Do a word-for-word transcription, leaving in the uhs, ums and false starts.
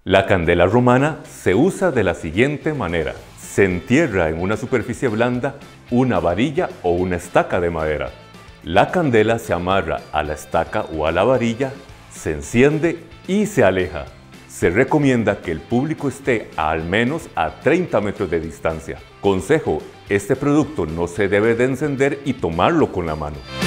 La candela romana se usa de la siguiente manera. Se entierra en una superficie blanda una varilla o una estaca de madera. La candela se amarra a la estaca o a la varilla, se enciende y se aleja. Se recomienda que el público esté a al menos a treinta metros de distancia. Consejo: este producto no se debe de encender y tomarlo con la mano.